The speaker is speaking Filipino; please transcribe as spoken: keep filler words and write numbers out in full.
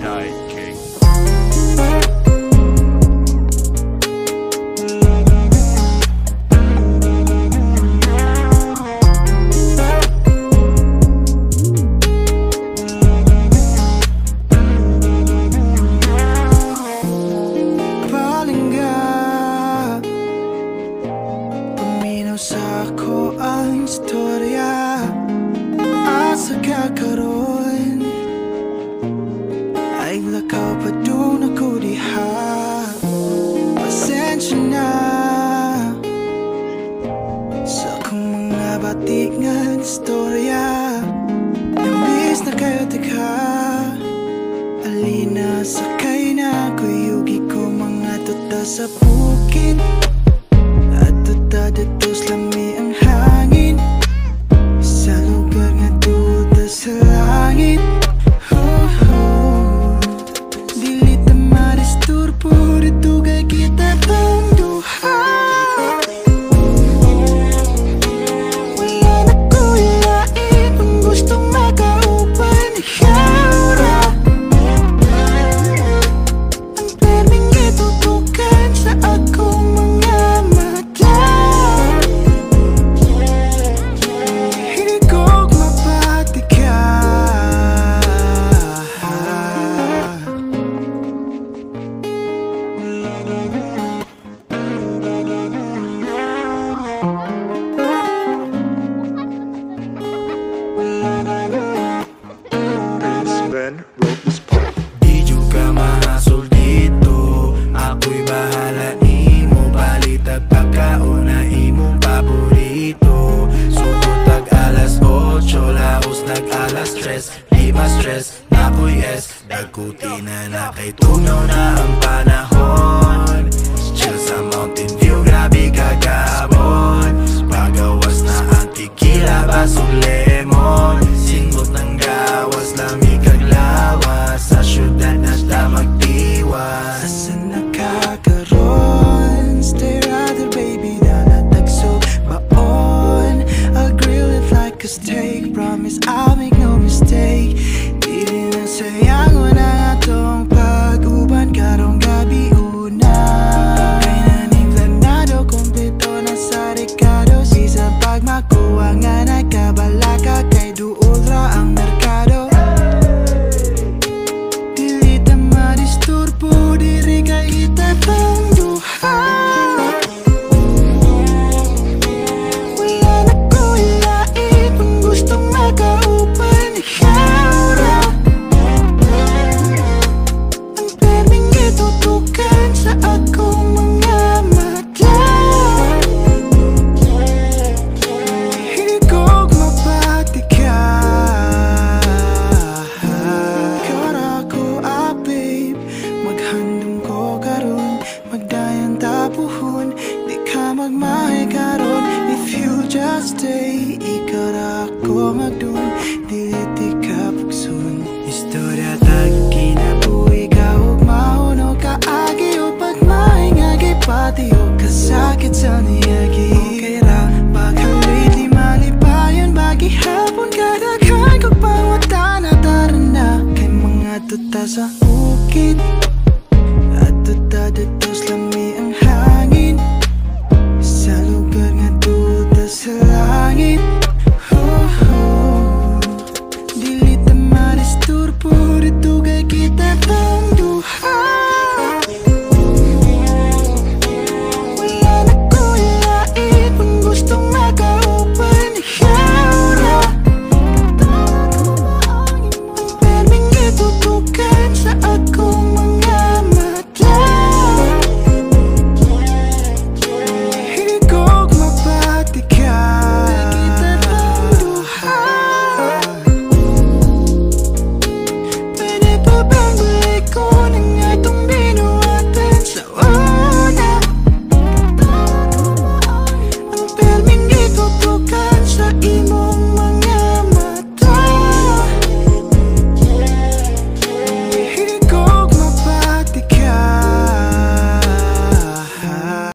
Night King. Sa ako ang istorya at sa kakaroon ay lakaw pa doon ako diha. Pasensya na sa akong mga batik nga istorya. Namiss na kayo tika alina sakay na kuyugi ko mga tuta sa bukid. Datos lami ang hangin sa lugar nga duda sa langit. Oh, oh. Dili ta maristurbo dito kay kita tang duha. Wala na ko ilain kung gustong makaupan ikaw ra. Ang perming itutukan sa akong mga mata. Di juga mahasol dito, ako'y bahala imo. Balitag pagkaon na imong paborito. Sugod tag alas otso, laos nag alas tres. Di ma-stress, ako'y es. Dagkuti na na kay tunaw na ang panahon. Chill sa Mountain View, grabe kagabon. Pagawas na ang tequila, basog lemon. Singot ng gawas, lamig kag lawas. Sa syudad na ta magdiwas. Asan nakakaroon? Stay right there baby, nalatagso baon. I'll grill it like a steak, promise I'll make no mistake. Dili na sayang wala atong pag-uban karong gabi una. Kay naning planado, kumpleto na sa rekado. Isang pagmakuha nga nagkabalaka kay duol ra ang merkado. Dili ta maristurbo diri kay kita tang duha. Wala na ko ilain kung gustong makaupan ikaw ra. Ang perming itutukan sa akong mga mata. Higog mabati ka. Ikaw ra ko ah babe, maghandom ko karon, magdayan tapuhon. Di ka magmahay karon, if you just stay. Ikaw ra ko magdun, dili di ka pagsun. Istorya tag kinabuhi ka ug mahuno ka agi o pagmahay nga gipati o kasakit sa niyagi. Okay ra paghalit di malipayon bagi hapon kadaghan kog pangutana tarana kay mga tuta sa bukid at tuta dito lang